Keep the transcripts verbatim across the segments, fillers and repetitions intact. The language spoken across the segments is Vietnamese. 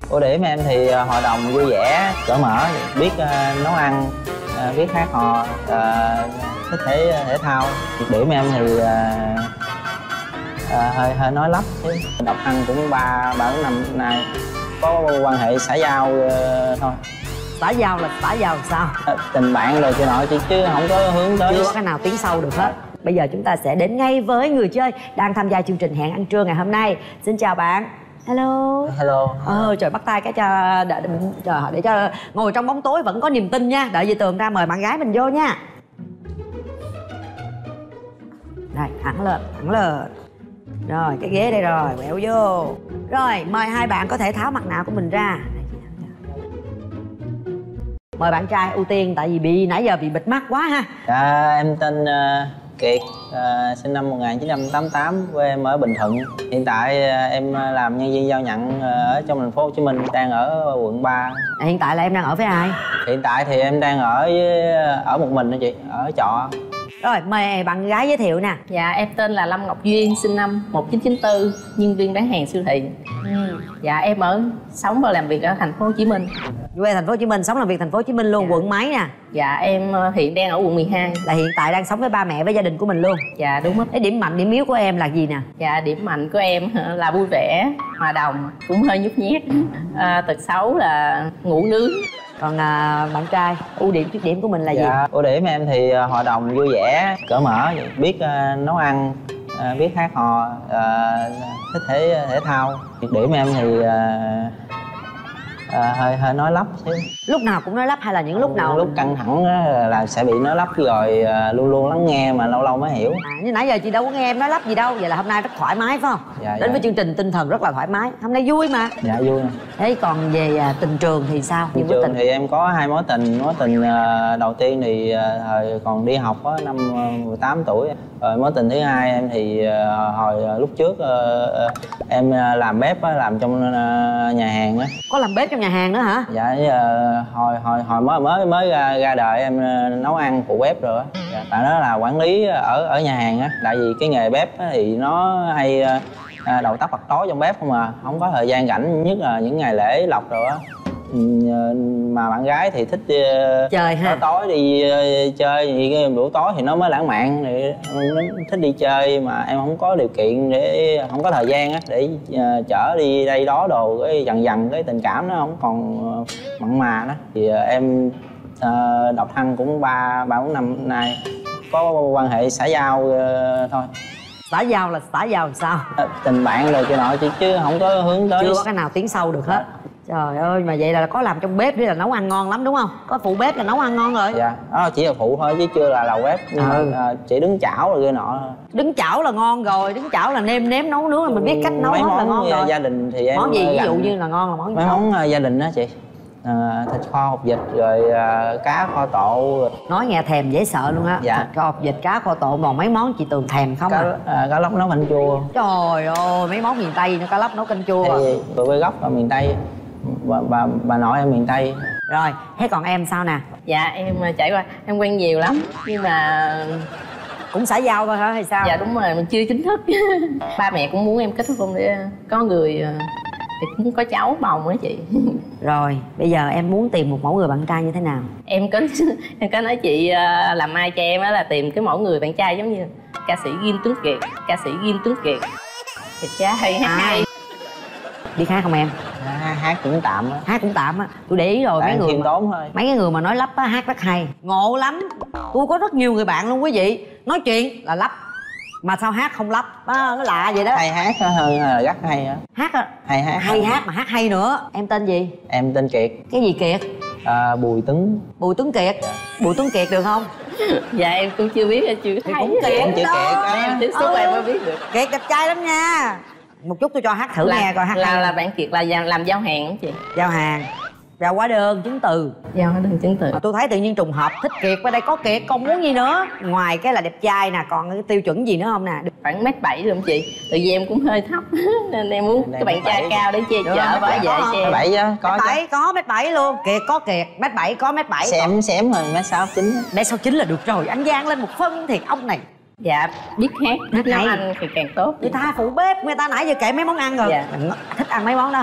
Ưu điểm em thì hội đồng vui vẻ, cởi mở, biết uh, nấu ăn, uh, biết hát hò, uh, thích thể thể thao. Nhược điểm em thì uh, uh, hơi hơi nói lắp chứ. Độc thân cũng ba ba bốn năm nay, có quan hệ xã giao uh, thôi. Xã giao là xã giao làm sao? Uh, tình bạn rồi kia nọ chứ chứ không có hướng tới. Chưa có cái nào tiến sâu được hết. Bây giờ chúng ta sẽ đến ngay với người chơi đang tham gia chương trình Hẹn Ăn Trưa ngày hôm nay. Xin chào bạn. Hello. Hello. Ờ, trời bắt tay cái cho để, trời, để cho ngồi trong bóng tối vẫn có niềm tin nha. Đợi Dì Tường ra mời bạn gái mình vô nha. Đây, thẳng lên, thẳng lên. Rồi, cái ghế đây rồi, quẹo vô. Rồi, mời hai bạn có thể tháo mặt nạ của mình ra. Mời bạn trai ưu tiên tại vì bị nãy giờ bị bịt mắt quá ha. Dạ, em tên uh, Kiệt, uh, sinh năm một nghìn chín trăm tám mươi tám, quê em ở Bình Thuận. Hiện tại uh, em làm nhân viên giao nhận uh, ở trong thành phố Hồ Chí Minh, đang ở quận ba. À, hiện tại là em đang ở với ai? Hiện tại thì em đang ở với, ở một mình đó chị, ở trọ. Rồi, mời bạn gái giới thiệu nè. Dạ, em tên là Lâm Ngọc Duyên, sinh năm một nghìn chín trăm chín mươi tư, nhân viên bán hàng siêu thị. Ừ. Dạ, em ở sống và làm việc ở thành phố Hồ Chí Minh. Quê thành phố Hồ Chí Minh, sống làm việc thành phố Hồ Chí Minh luôn. Dạ. Quận mấy nè? Dạ, em hiện đang ở quận mười hai. Là hiện tại đang sống với ba mẹ với gia đình của mình luôn. Dạ, đúng hết. Cái điểm mạnh, điểm yếu của em là gì nè? Dạ, điểm mạnh của em là vui vẻ, hòa đồng, cũng hơi nhút nhát. À, tật xấu là ngủ nướng. Còn à, bạn trai, ưu điểm, khuyết điểm của mình là dạ, gì? Ưu điểm em thì hội đồng vui vẻ, cởi mở, biết uh, nấu ăn, uh, biết hát hò, uh, thích thể thể thao. Nhược điểm em thì uh, uh, hơi hơi nói lắp chứ. Lúc nào cũng nói lắp hay là những lúc nào? Lúc căng thẳng là sẽ bị nói lắp, rồi uh, luôn luôn lắng nghe mà lâu lâu mới hiểu. À, như nãy giờ chị đâu có nghe em nói lắp gì đâu. Vậy là hôm nay rất thoải mái phải không? Dạ, đến dạ. với chương trình tinh thần rất là thoải mái. Hôm nay vui mà. Dạ, vui. Thế còn về à, tình trường thì sao? Tình trường tình... thì em có hai mối tình. Mối tình uh, đầu tiên thì uh, thời còn đi học á, năm uh, mười tám tuổi. Rồi mối tình thứ hai em thì uh, hồi uh, lúc trước uh, uh, em uh, làm bếp á, làm trong uh, nhà hàng á. Có làm bếp trong nhà hàng nữa hả? Dạ, uh, hồi hồi hồi mới mới mới ra, ra đời em uh, nấu ăn phụ bếp rồi á. Dạ, tại đó là quản lý ở ở nhà hàng á. Tại vì cái nghề bếp á, thì nó hay uh, đầu tắt mặt tối trong bếp không à, không có thời gian rảnh, nhất là những ngày lễ lộc rồi á. Mà bạn gái thì thích uh, chơi ha, tối đi uh, chơi, thì cái buổi tối thì nó mới lãng mạn, thì nó thích đi chơi mà em không có điều kiện, để không có thời gian á để uh, chở đi đây đó đồ, cái dần dần cái tình cảm nó không còn uh, mặn mà đó. Thì uh, em uh, độc thân cũng ba ba bốn năm nay, có quan hệ xã giao uh, thôi. Xã giao là xã giao làm sao? Uh, tình bạn rồi kia nọ chứ chứ không có hướng tới. Chưa có cái nào tiến sâu được hết. Trời ơi, mà vậy là có làm trong bếp, là nấu ăn ngon lắm đúng không? Có phụ bếp là nấu ăn ngon rồi. Dạ, đó chỉ là phụ thôi chứ chưa là đầu bếp. Nhưng ừ. mà à, chỉ đứng chảo rồi kia nọ. Đứng chảo là ngon rồi, đứng chảo là nêm nếm nấu nướng là mình biết cách nấu hết là ngon rồi. Gia đình thì em món gì ví dụ như là ngon là món gì? Mấy món uh, gia đình đó chị. À, thịt kho hột vịt rồi uh, cá kho tộ. Nói nghe thèm dễ sợ luôn á. Dạ. Thịt kho hột vịt, cá kho tộ, còn mấy món chị Tường thèm không? Cá, à, cá lóc nấu canh chua. Trời ơi, mấy món miền Tây nữa, cá lóc nấu canh chua. Thì tụi quê gốc ở miền Tây, bà, bà, bà nội em miền Tây. Rồi, thế còn em sao nè? Dạ, em trải qua, em quen nhiều lắm. Nhưng mà cũng xã giao thôi hả hay sao? Dạ đúng rồi, mình chưa chính thức. Ba mẹ cũng muốn em kết hôn để có người, thì cũng có cháu bồng á chị. Rồi, bây giờ em muốn tìm một mẫu người bạn trai như thế nào? Em có em có nói chị làm mai cho em á là tìm cái mẫu người bạn trai giống như ca sĩ Ghim Tuấn Kiệt, ca sĩ Ghim Tuấn Kiệt. Thiệt ra hay hát hay. Biết hát không em? À, hát cũng tạm á. Hát cũng tạm á. Tôi để ý rồi. Tại mấy người mà, tốn thôi. Mấy cái người mà nói lắp á hát rất hay, ngộ lắm. Tôi có rất nhiều người bạn luôn quý vị, nói chuyện là lắp mà sao hát không lắp á, nó lạ vậy đó. Hay hát hơn là rất hay á. Hát á? Hay hát. Hay hát mà hát hay nữa. Em tên gì? Em tên Kiệt. Cái gì Kiệt? À, Bùi Tuấn. Bùi Tuấn Kiệt. Dạ. Bùi Tuấn Kiệt được không? Dạ em cũng chưa biết, chưa thấy. Cũng Kiệt cũng chữ Kiệt á. Em tiếp xúc ừ. em mới biết được. Kiệt đẹp trai lắm nha. Một chút tôi cho hát thử là, nghe coi hát là, hay. Là bạn Kiệt là làm giao hàng không chị? Giao hàng, giao hóa đơn chứng từ. Giao hóa đơn chứng từ. Mà tôi thấy tự nhiên trùng hợp thích Kiệt, ở đây có Kiệt còn muốn gì nữa? Ngoài cái là đẹp trai nè, còn cái tiêu chuẩn gì nữa không nè? Khoảng mét bảy luôn chị. Tự vì em cũng hơi thấp nên em muốn cái bạn trai cao để che chở bảo vệ cho em. Mét bảy chứ, có mét bảy có mét bảy luôn. Kiệt có Kiệt, mét bảy có mét bảy. Xém xém rồi mét sáu chín. Mét sáu chín là được rồi, anh Giang lên một phân thiệt ông này. Dạ, biết hát, biết nấu ăn thì càng tốt. Người ta phụ bếp, người ta nãy giờ kể mấy món ăn rồi. Dạ. Thích ăn mấy món đó không?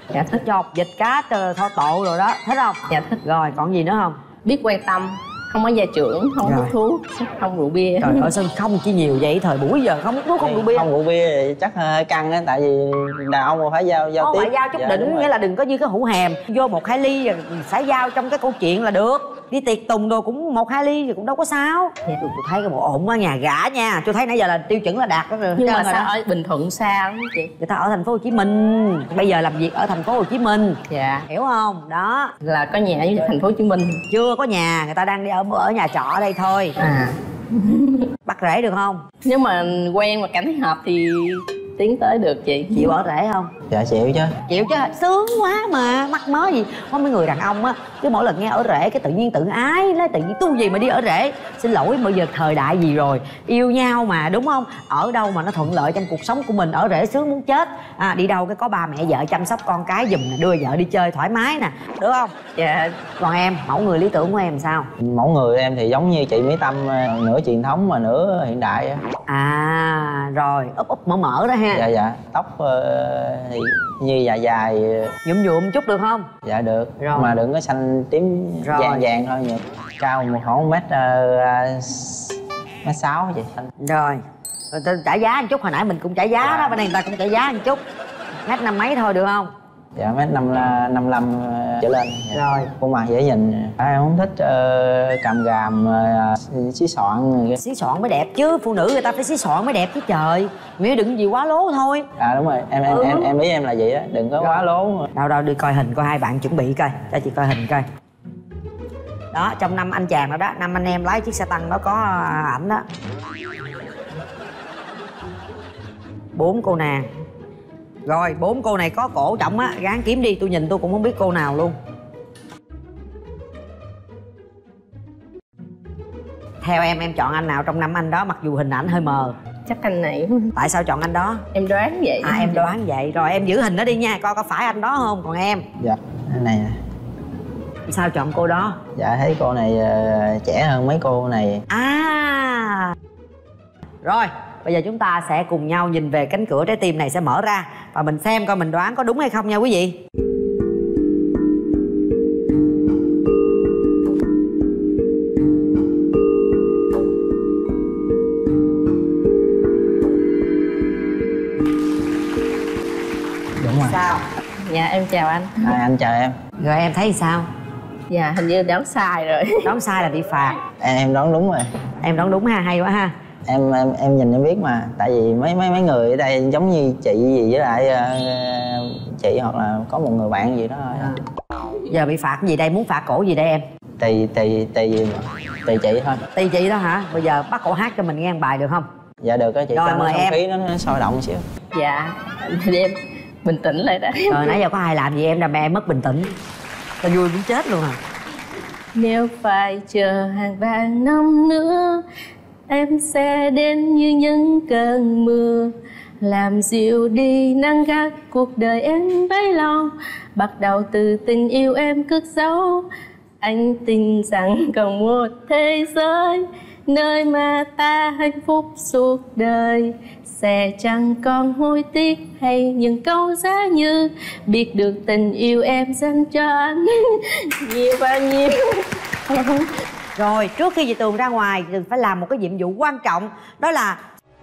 Dạ thích. Chọc vịt cá thọ tổ rồi đó, thích không? Dạ thích. Rồi còn gì nữa không? Biết quan tâm, không có gia trưởng, không hút thuốc, không rượu bia. Trời ơi sao không chi nhiều vậy, thời buổi giờ không hút thuốc không rượu bia. Không rượu bia thì chắc hơi căng á, tại vì đàn ông mà phải giao giao không tiếp. phải giao chút dạ, đỉnh, nghĩa là đừng có như cái hũ hèm vô một hai ly rồi xã giao trong cái câu chuyện là được. Đi tiệc tùng đồ cũng một hai ly thì cũng đâu có sao. Dạ. Tôi thấy cái bộ ổn á, nhà gã nha. Tôi thấy nãy giờ là tiêu chuẩn là đạt đó rồi. Nhưng mà sao đó. Ở Bình Thuận xa lắm chị. Người ta ở thành phố Hồ Chí Minh, bây giờ làm việc ở thành phố Hồ Chí Minh. Dạ. Hiểu không? Đó. Là có nhà ở thành phố Hồ Chí Minh. Chưa có nhà, người ta đang đi ở ở nhà trọ ở đây thôi. À. Bắt rễ được không? Nếu mà quen mà cảm thấy hợp thì tiến tới được chị. Chịu ở rễ không? Dạ chịu chứ. Chịu chứ, sướng quá mà, mắc mớ gì. Có mấy người đàn ông á, cứ mỗi lần nghe ở rễ cái tự nhiên tự ái, lấy tự nhiên tu gì mà đi ở rễ. Xin lỗi, bây giờ thời đại gì rồi, yêu nhau mà đúng không? Ở đâu mà nó thuận lợi trong cuộc sống của mình, ở rễ sướng muốn chết. À, đi đâu cái có ba mẹ vợ chăm sóc con cái giùm nè, đưa vợ đi chơi thoải mái nè, được không? Dạ. Còn em, mẫu người lý tưởng của em sao? Mẫu người em thì giống như chị Mỹ Tâm, nửa truyền thống mà nửa hiện đại á. À rồi, úp úp mở mở đó ha. Dạ dạ, tóc uh, thì như dài dài. Nhuộm nhuộm chút được không? Dạ được. Rồi. Mà đừng có xanh tím Rồi. vàng vàng thôi nhỉ. Cao một khoảng mét uh, mét sáu vậy xanh. Rồi, rồi tôi trả giá một chút, hồi nãy mình cũng trả giá Dạ. đó, bên này người ta cũng trả giá một chút. Mét năm mấy thôi được không? Dạ mét năm năm lăm trở lên. Dạ. Rồi. Khuôn mặt dễ nhìn. À, em không thích uh, càm gàm uh, xí xoạn. Xí xoạn mới đẹp chứ, phụ nữ người ta phải xí xoạn mới đẹp chứ trời. Nghĩa đừng gì quá lố thôi. À đúng rồi, em em Ừ. em em ý em là vậy đó, đừng có Rồi. quá lố. Đâu đâu đi coi hình coi hai bạn chuẩn bị coi, cho chị coi hình coi. Đó, trong năm anh chàng đó đó, năm anh em lái chiếc xe tăng đó có ảnh đó. Bốn cô nàng. Rồi, bốn cô này có cổ trọng á, gán kiếm đi, tôi nhìn tôi cũng không biết cô nào luôn. Theo em, em chọn anh nào trong năm anh đó mặc dù hình ảnh hơi mờ? Chắc anh này. Tại sao chọn anh đó? Em đoán vậy. À em đoán vậy, rồi em giữ hình đó đi nha, coi có phải anh đó không, còn em? Dạ, cái này nè. Sao chọn cô đó? Dạ thấy cô này uh, trẻ hơn mấy cô này. À. Rồi, bây giờ chúng ta sẽ cùng nhau nhìn về cánh cửa trái tim này sẽ mở ra. Và mình xem coi mình đoán có đúng hay không nha quý vị. Đúng rồi. Sao? Dạ em chào anh. À, anh chào em. Rồi em thấy sao? Dạ hình như đoán sai rồi. Đoán sai là bị phạt. Em, em đoán đúng rồi. Em đoán đúng ha, hay quá ha. Em em em nhìn em biết mà, tại vì mấy mấy mấy người ở đây giống như chị gì với lại uh, chị hoặc là có một người bạn gì đó thôi. À. Giờ bị phạt gì đây, muốn phạt cổ gì đây em? Tùy tùy tùy tùy chị thôi. Tùy chị đó hả? Bây giờ bắt cổ hát cho mình nghe một bài được không? Dạ được á chị. Rồi, cho mời không em. khí nó, nó sôi động xíu. Dạ để em bình tĩnh lại đã. Rồi nãy giờ có ai làm gì em làm em mất bình tĩnh. Tao vui muốn chết luôn à. Nếu phải chờ hàng vàng năm nữa, em sẽ đến như những cơn mưa, làm dịu đi nắng gắt cuộc đời em bấy lâu. Bắt đầu từ tình yêu em cất giấu, anh tin rằng còn một thế giới nơi mà ta hạnh phúc suốt đời. Sẽ chẳng còn hối tiếc hay những câu giá như biết được tình yêu em dành cho anh nhiều bao nhiêu. Rồi trước khi chị Tường ra ngoài, Tường phải làm một cái nhiệm vụ quan trọng. Đó là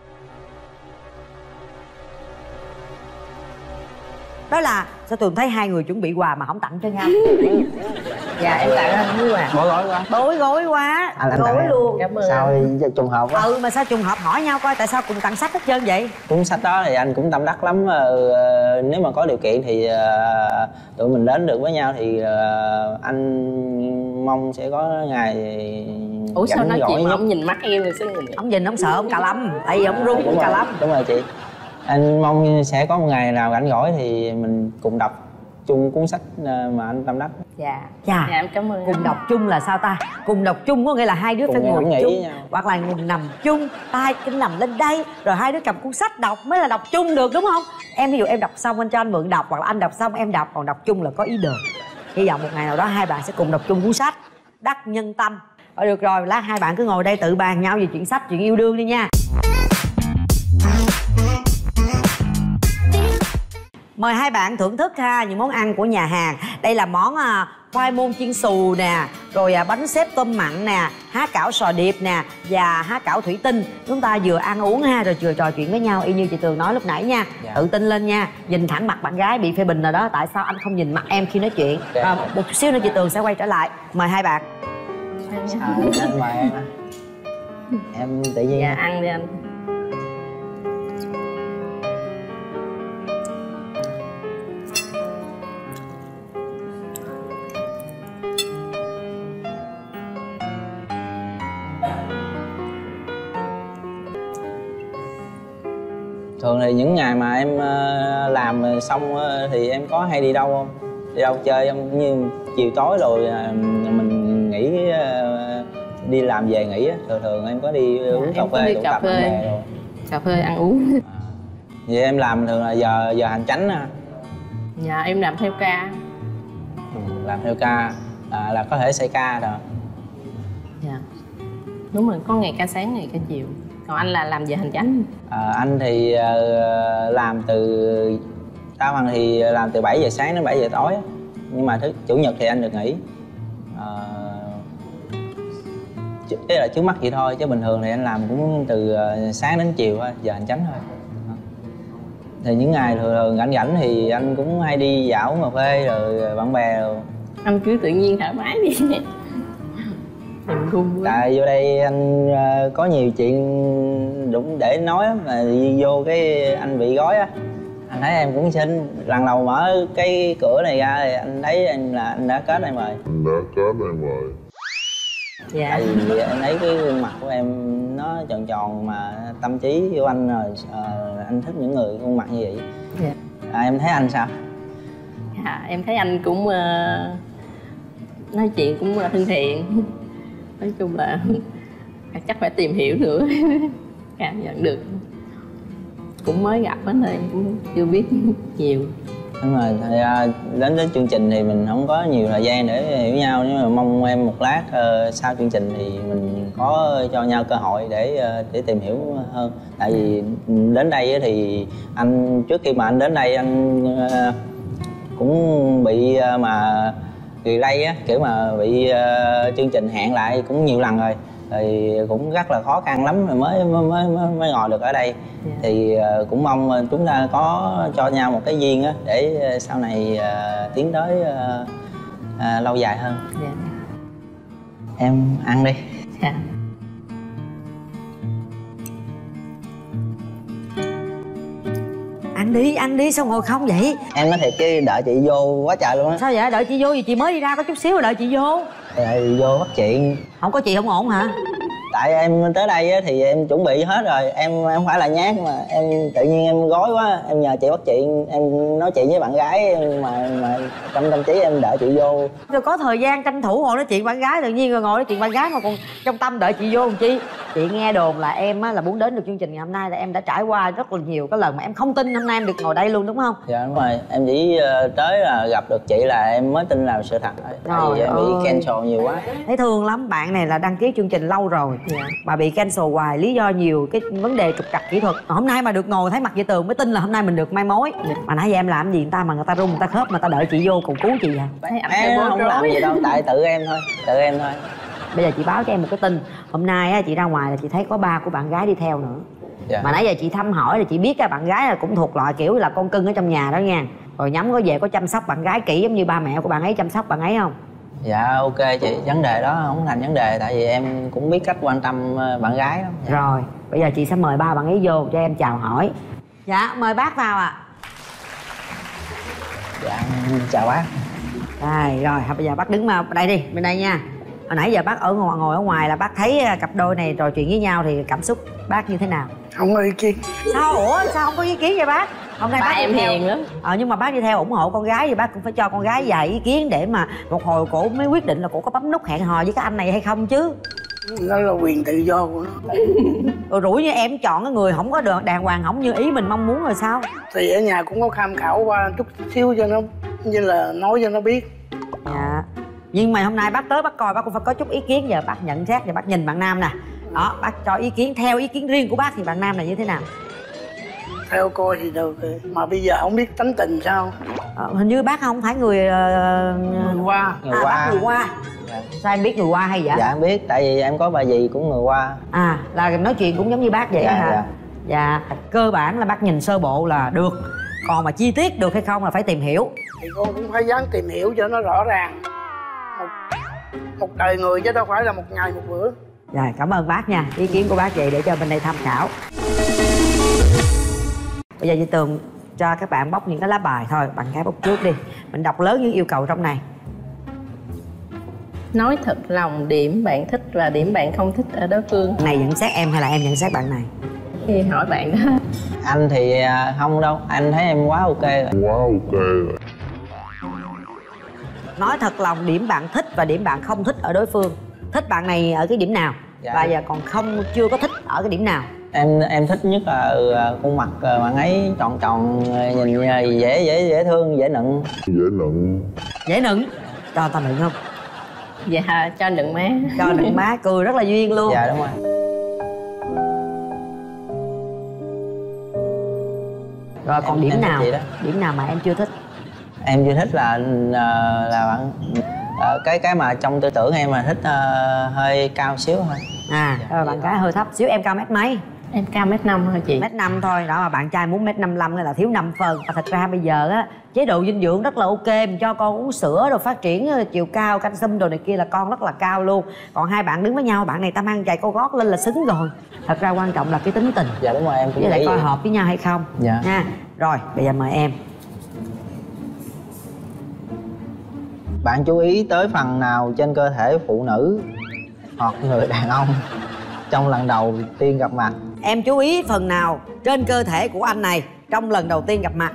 Đó là sao Tường thấy hai người chuẩn bị quà mà không tặng cho nhau? Dạ em tặng anh với quà. Bối rối quá. Bối rối quá. À, anh tặng Bối em. luôn. Cảm ơn. Sao trùng hợp quá. Ừ mà sao trùng hợp hỏi nhau coi tại sao cùng tặng sách hết trơn vậy? Cuốn sách đó thì anh cũng tâm đắc lắm. ờ, Nếu mà có điều kiện thì ờ, tụi mình đến được với nhau thì ờ, anh mong sẽ có ngày. Ủa sao rảnh nói rỗi chị mà nhất. ông nhìn mắt em rồi sao nhìn? Ông nhìn ông sợ ông cà lâm, tại vì ông run Đúng cũng cà rồi, lâm. đúng rồi chị. Anh mong sẽ có một ngày nào rảnh rỗi thì mình cùng đọc chung cuốn sách mà anh tâm đắc. Dạ. Chà. Dạ em cảm ơn. Cùng đọc chung là sao ta? Cùng đọc chung có nghĩa là hai đứa Cùng phải ngồi ngồi nghĩ chung với nhau. hoặc là ngồi nằm chung, tay kinh nằm lên đây rồi hai đứa cầm cuốn sách đọc mới là đọc chung được đúng không? Em ví dụ em đọc xong anh cho anh mượn đọc hoặc là anh đọc xong em đọc, còn đọc chung là có ý đồ. Hy vọng một ngày nào đó hai bạn sẽ cùng đọc chung cuốn sách Đắc Nhân Tâm. Rồi được rồi, lát hai bạn cứ ngồi đây tự bàn nhau về chuyện sách, chuyện yêu đương đi nha. Mời hai bạn thưởng thức ha những món ăn của nhà hàng. Đây là món à, khoai môn chiên xù nè, rồi à, bánh xếp tôm mặn nè, há cảo sò điệp nè và há cảo thủy tinh. Chúng ta vừa ăn uống ha rồi vừa trò chuyện với nhau y như chị Tường nói lúc nãy nha. Dạ. Tự tin lên nha, nhìn thẳng mặt bạn gái bị phê bình rồi đó. Tại sao anh không nhìn mặt em khi nói chuyện? Dạ. À, một chút xíu nữa chị Tường sẽ quay trở lại. Mời hai bạn. À, anh mời em. Em tự nhiên. Dạ ăn đi anh. Thường thì những ngày mà em làm xong thì em có hay đi đâu không? Đi đâu chơi không? Như chiều tối rồi mình nghỉ, đi làm về nghỉ á, thường thường em có đi dạ, uống cà phê, tụ tập bạn bè rồi. Cà phê ăn uống. À, vậy em làm thường là giờ giờ hành chánh à? Dạ em làm theo ca. Ừ, làm theo ca à, là có thể xây ca rồi. Dạ đúng rồi, có ngày ca sáng ngày ca chiều. Còn anh là làm giờ hành chánh. À, anh thì uh, làm từ đa phần thì làm từ bảy giờ sáng đến bảy giờ tối, nhưng mà thứ chủ nhật thì anh được nghỉ. À, thế là trước mắt vậy thôi, chứ bình thường thì anh làm cũng từ sáng đến chiều thôi, giờ hành chánh thôi. Thì những ngày thường thường rảnh rảnh thì anh cũng hay đi dạo uống cà phê rồi bạn bè rồi. Anh cứ tự nhiên thoải mái đi. Tại vô đây anh uh, có nhiều chuyện đúng để nói lắm, mà vô cái anh bị gói á, anh thấy em cũng xinh, lần đầu mở cái cửa này ra thì anh thấy em là anh đã kết em rồi. Anh đã kết em rồi. Dạ. Tại vì anh thấy cái gương mặt của em nó tròn tròn mà tâm trí của anh rồi, uh, anh thích những người khuôn mặt như vậy. Dạ. À, em thấy anh sao? Dạ, em thấy anh cũng uh, nói chuyện cũng uh, thân thiện. Nói chung là chắc phải tìm hiểu nữa cảm nhận được, cũng mới gặp á nên cũng chưa biết nhiều. Đúng rồi, thì đến đến chương trình thì mình không có nhiều thời gian để hiểu nhau, nhưng mà mong em một lát uh, sau chương trình thì mình có cho nhau cơ hội để uh, để tìm hiểu hơn. Tại vì đến đây thì anh trước khi mà anh đến đây anh uh, cũng bị uh, mà delay á, kiểu mà bị uh, chương trình hẹn lại cũng nhiều lần rồi, thì cũng rất là khó khăn lắm rồi mới mới mới, mới ngồi được ở đây. Yeah. Thì uh, cũng mong chúng ta có cho nhau một cái duyên á để uh, sau này uh, tiến tới uh, uh, lâu dài hơn. Yeah. Em ăn đi. Yeah. Ăn đi, ăn đi, sao ngồi không vậy? Em nói thiệt chứ đợi chị vô quá trời luôn á. Sao vậy? Đợi chị vô gì? Chị mới đi ra có chút xíu rồi đợi chị vô. Đợi vô bắt chuyện. Không có chị không ổn hả? Tại em tới đây á, thì em chuẩn bị hết rồi, em em không phải là nhát mà em tự nhiên em gói quá, em nhờ chị bắt chuyện, em nói chuyện với bạn gái mà mà trong tâm trí em đợi chị vô. Rồi có thời gian tranh thủ ngồi nói chuyện bạn gái, tự nhiên rồi ngồi nói chuyện bạn gái mà còn trong tâm đợi chị vô làm chi? Chị nghe đồn là em á, là muốn đến được chương trình ngày hôm nay là em đã trải qua rất là nhiều cái lần mà em không tin hôm nay em được ngồi đây luôn đúng không? Dạ đúng rồi, em chỉ tới là gặp được chị là em mới tin là sự thật thôi. Tại vì em bị cancel nhiều quá. Thấy thương lắm, bạn này là đăng ký chương trình lâu rồi. Dạ. Mà bị cancel hoài, lý do nhiều, cái vấn đề trục trặc kỹ thuật. Hôm nay mà được ngồi thấy mặt chị Tường mới tin là hôm nay mình được mai mối. Dạ. Mà nãy giờ em làm gì người ta mà người ta rung người ta khớp mà ta đợi chị vô cùng cứu chị à? Em không có làm gì đâu, tại tự em thôi, tự em thôi. Bây giờ chị báo cho em một cái tin. Hôm nay á, chị ra ngoài là chị thấy có ba của bạn gái đi theo nữa. Dạ. Mà nãy giờ chị thăm hỏi là chị biết cái bạn gái là cũng thuộc loại kiểu là con cưng ở trong nhà đó nha. Rồi nhắm có về có chăm sóc bạn gái kỹ giống như ba mẹ của bạn ấy chăm sóc bạn ấy không? Dạ ok chị, vấn đề đó không thành vấn đề, tại vì em cũng biết cách quan tâm bạn gái lắm. Dạ. Rồi, bây giờ chị sẽ mời ba bạn ấy vô cho em chào hỏi. Dạ, mời bác vào ạ. À. Dạ, chào bác. Rồi, rồi, bây giờ bác đứng vào đây đi, bên đây nha. Hồi nãy giờ bác ở ngồi, ngồi ở ngoài là bác thấy cặp đôi này trò chuyện với nhau thì cảm xúc bác như thế nào? Không có ý kiến. Sao? Ủa sao không có ý kiến vậy bác? Hôm nay ba bác em theo... hiền lắm. Ờ nhưng mà bác đi theo ủng hộ con gái thì bác cũng phải cho con gái vài ý kiến để mà một hồi cổ mới quyết định là cổ có bấm nút hẹn hò với cái anh này hay không chứ. Đó là quyền tự do của nó. Rồi rủi như em chọn cái người không có được đàng hoàng, không như ý mình mong muốn rồi sao? Thì ở nhà cũng có tham khảo qua chút xíu cho nó, như là nói cho nó biết. Dạ. Nhưng mà hôm nay bác tới bác coi bác cũng phải có chút ý kiến, giờ bác nhận xét và bác nhìn bạn nam nè. Đó, bác cho ý kiến theo ý kiến riêng của bác thì bạn nam này như thế nào? theo coi thì được rồi. Mà bây giờ không biết tính tình sao. À, hình như bác không phải người uh... người qua. Người à, qua. bác người qua. Dạ. Sao em biết người qua hay vậy? Dạ em biết, tại vì em có bà dì cũng người qua. À, là nói chuyện cũng giống như bác vậy dạ, hả? Dạ. Dạ, cơ bản là bác nhìn sơ bộ là được. Còn mà chi tiết được hay không là phải tìm hiểu. Thì cô cũng phải dám tìm hiểu cho nó rõ ràng. Một, một đời người chứ đâu phải là một ngày một bữa. Rồi, cảm ơn bác nha. Ý kiến của bác vậy để cho bên đây tham khảo. Bây giờ chị Tường cho các bạn bóc những cái lá bài thôi. Bạn gái bóc trước đi. Mình đọc lớn những yêu cầu trong này. Nói thật lòng điểm bạn thích và điểm bạn không thích ở đối phương. Này nhận xét em hay là em nhận xét bạn này? Thì hỏi bạn đó. Anh thì không đâu, anh thấy em quá ok rồi. Quá ok rồi. Nói thật lòng điểm bạn thích và điểm bạn không thích ở đối phương. Thích bạn này ở cái điểm nào? Dạ. Và giờ còn không chưa có thích ở cái điểm nào? Em em thích nhất là khuôn mặt bạn ấy tròn tròn, nhìn dễ dễ dễ thương, dễ nựng. Dễ nựng. Dễ nựng. Cho tao nựng không? Dạ, cho nựng má. Cho nựng má, cười rất là duyên luôn. Dạ đúng rồi. Rồi còn em, điểm em nào? đó. Điểm nào mà em chưa thích? Em chưa thích là là bạn cái cái mà trong tư tưởng em là thích uh, hơi cao xíu thôi. À, dạ, rồi bạn gái hơi thấp xíu. Em cao mét mấy? Em cao mét năm thôi chị. Mét năm thôi, đó mà bạn trai muốn mét năm mươi lăm là thiếu năm phần. Và thật ra bây giờ á, chế độ dinh dưỡng rất là ok, mình cho con uống sữa rồi phát triển chiều cao, calcium đồ này kia là con rất là cao luôn. Còn hai bạn đứng với nhau, bạn này ta mang giày cao gót lên là xứng rồi. Thật ra quan trọng là cái tính tình. Dạ đúng rồi, em cũng với lại nghĩ coi vậy. hợp với nhau hay không. Dạ. Nha. Rồi, bây giờ mời em. Bạn chú ý tới phần nào trên cơ thể phụ nữ hoặc người đàn ông trong lần đầu tiên gặp mặt? Em chú ý phần nào trên cơ thể của anh này trong lần đầu tiên gặp mặt?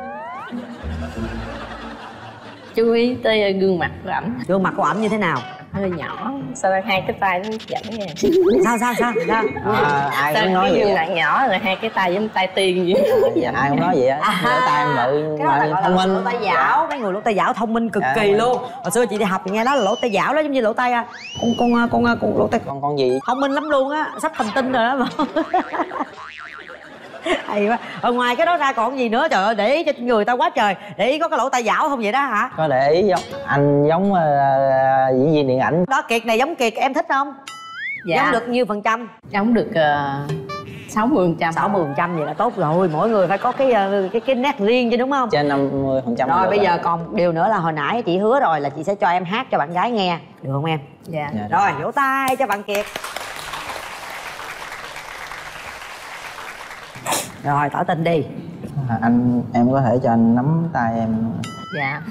Chú ý tới gương mặt của ảnh. Gương mặt của ảnh như thế nào? Hơi nhỏ, sau đó hai cái tay nó dẫn nha. Sao sao sao sao? À, ai Sao cũng nói cái vậy gương á. mặt nhỏ rồi hai cái tay giống tay tiên vậy. Dạ ai cũng nói vậy á. Lỗ tai em bự Cái đó là mà gọi thông là minh. lỗ tai dảo. Mấy người lỗ tai dảo thông minh cực Dạ, kỳ đúng rồi. luôn. Hồi xưa chị đi học thì nghe đó là lỗ tai dảo đó, giống như lỗ tai à. con con con con lỗ tai Con con gì? thông minh lắm luôn á, sắp thành tinh rồi đó mà. Hay quá. Ở ngoài cái đó ra còn gì nữa? Trời ơi, để ý cho người ta quá trời. Để ý có cái lỗ tai dảo không vậy đó hả? Có để ý giống anh giống uh, diễn viên điện ảnh. Đó, Kiệt này giống Kiệt, em thích không? Dạ. Giống được nhiêu phần trăm? Giống được sáu mươi phần trăm. sáu mươi phần trăm vậy là tốt rồi. Mỗi người phải có cái cái cái nét riêng chứ đúng không? Trên năm mươi phần trăm. Rồi bây giờ còn điều nữa là hồi nãy chị hứa rồi là chị sẽ cho em hát cho bạn gái nghe. Được không em? Dạ. Dạ. Rồi, vỗ tay cho bạn Kiệt. Rồi, tỏ tình đi. À, anh em có thể cho anh nắm tay em. Dạ.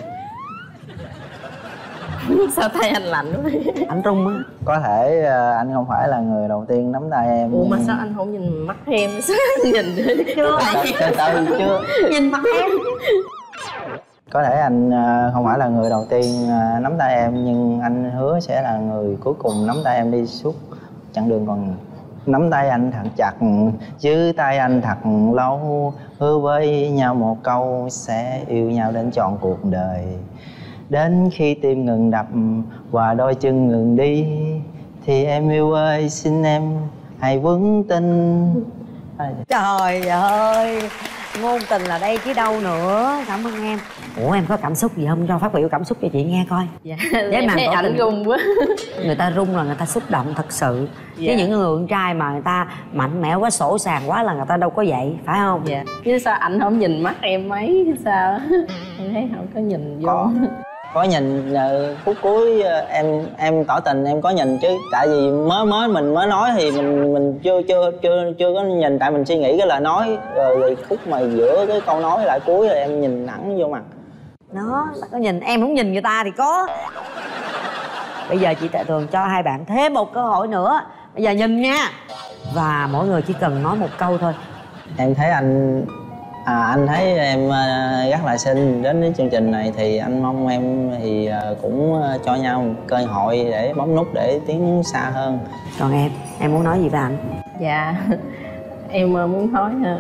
Sao tay anh lạnh quá. Anh run á. Có thể uh, anh không phải là người đầu tiên nắm tay em. Ủa mà sao anh không nhìn mắt em? Sao anh nhìn Chưa. Từ từ chưa. Nhìn mặt em. Có thể anh uh, không phải là người đầu tiên uh, nắm tay em, nhưng anh hứa sẽ là người cuối cùng nắm tay em đi suốt chặng đường còn nhiều. Nắm tay anh thật chặt, giữ tay anh thật lâu, hứa với nhau một câu sẽ yêu nhau đến trọn cuộc đời. Đến khi tim ngừng đập và đôi chân ngừng đi, thì em yêu ơi xin em hãy vững tin. Trời ơi, ngôn tình là đây chứ đâu nữa. Cảm ơn em. Ủa em có cảm xúc gì không? Cho phát biểu cảm xúc cho chị nghe coi. Dạ. Với Em màn thấy tỏ ảnh tình. run quá. Người ta rung là người ta xúc động thật sự. Dạ. Chứ những người con trai mà người ta mạnh mẽ quá, sỗ sàng quá là người ta đâu có vậy, phải không? Dạ. Chứ sao ảnh không nhìn mắt em mấy sao? Em thấy không có nhìn vô. Có. Có nhìn uh, phút cuối uh, em em tỏ tình em có nhìn chứ, tại vì mới mới mình mới nói thì mình mình chưa chưa chưa chưa có nhìn, tại mình suy nghĩ cái lời nói rồi, rồi khúc mà giữa cái câu nói lại cuối rồi em nhìn thẳng vô mặt. Đó, là có nhìn, em không nhìn người ta thì có. Bây giờ chị Tạ Tường cho hai bạn thêm một cơ hội nữa. Bây giờ nhìn nha. Và mỗi người chỉ cần nói một câu thôi. Em thấy anh à, anh thấy em uh, rất là xinh, đến cái chương trình này thì anh mong em thì uh, cũng uh, cho nhau một cơ hội để bấm nút để tiến xa hơn. Còn em, em muốn nói gì với anh? Dạ. Em uh, muốn nói uh...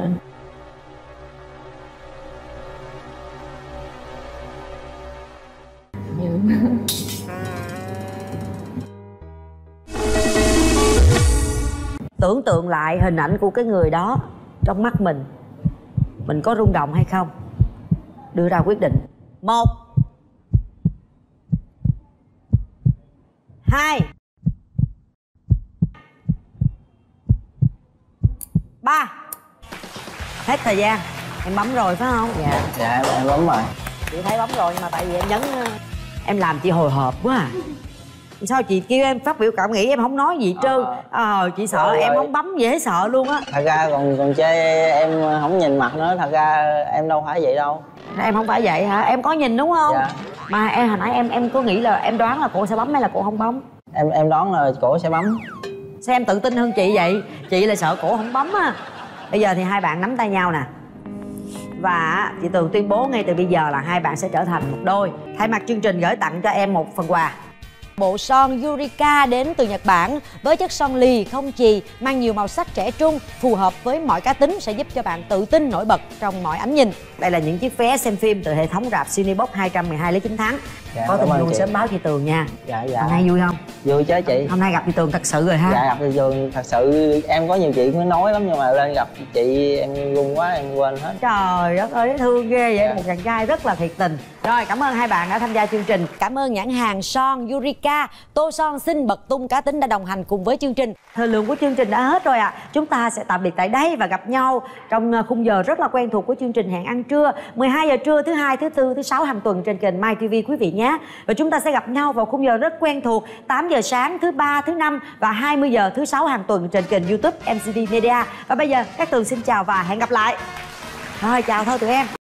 Tưởng tượng lại hình ảnh của cái người đó trong mắt mình. mình có rung động hay không? Đưa ra quyết định. Một, hai, ba. Hết thời gian. Em bấm rồi phải không? Dạ. Dạ em, em bấm rồi. Chị thấy bấm rồi nhưng mà tại vì em nhấn, em làm chị hồi hộp quá à. Sao chị kêu em phát biểu cảm nghĩ em không nói gì hết trơn. Ờ à, chị sợ rồi, em rồi. Không bấm dễ sợ luôn á. Thật ra còn còn chơi em không nhìn mặt nữa, thật ra em đâu phải vậy đâu. Em không phải vậy hả? Em có nhìn đúng không? Dạ. Mà em hồi nãy em em có nghĩ là em đoán là cô sẽ bấm hay là cô không bấm? Em em đoán là cổ sẽ bấm. Sao em tự tin hơn chị vậy? Chị là sợ cổ không bấm á. Bây giờ thì hai bạn nắm tay nhau nè. Và chị Tường tuyên bố ngay từ bây giờ là hai bạn sẽ trở thành một đôi. Thay mặt chương trình gửi tặng cho em một phần quà. Bộ son Yurika đến từ Nhật Bản với chất son lì không chì, mang nhiều màu sắc trẻ trung, phù hợp với mọi cá tính, sẽ giúp cho bạn tự tin nổi bật trong mọi ánh nhìn. Đây là những chiếc vé xem phim từ hệ thống rạp Cinebox hai trăm mười hai lấy chín tháng. Dạ, có tình huống sớm báo chị Tường nha. Dạ dạ. Hôm nay vui không? Vui chứ chị. Hôm nay gặp chị Tường thật sự rồi ha. Dạ gặp chị Tường thật sự, em có nhiều chuyện mới nói lắm nhưng mà lên gặp chị em run quá em quên hết. Trời đất ơi thương ghê vậy. Dạ. Một chàng trai rất là thiệt tình. Rồi cảm ơn hai bạn đã tham gia chương trình. Cảm ơn nhãn hàng son Yurika, tô son xinh bật tung cá tính đã đồng hành cùng với chương trình. Thời lượng của chương trình đã hết rồi ạ. À. Chúng ta sẽ tạm biệt tại đây và gặp nhau trong khung giờ rất là quen thuộc của chương trình Hẹn Ăn Trưa, mười hai giờ trưa thứ hai, thứ tư, thứ sáu hàng tuần trên kênh My ti vi quý vị nhé. Và chúng ta sẽ gặp nhau vào khung giờ rất quen thuộc tám giờ sáng thứ ba, thứ năm và hai mươi giờ thứ sáu hàng tuần trên kênh YouTube em xê đê Media. Và bây giờ các Tường xin chào và hẹn gặp lại. Rồi chào thôi tụi em.